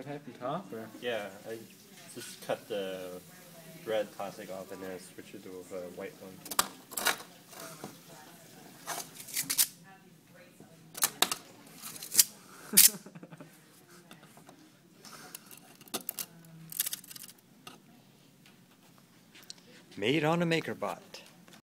prototype on top, or? Yeah, I just cut the red plastic off and then switch it to a white one. Made on a MakerBot.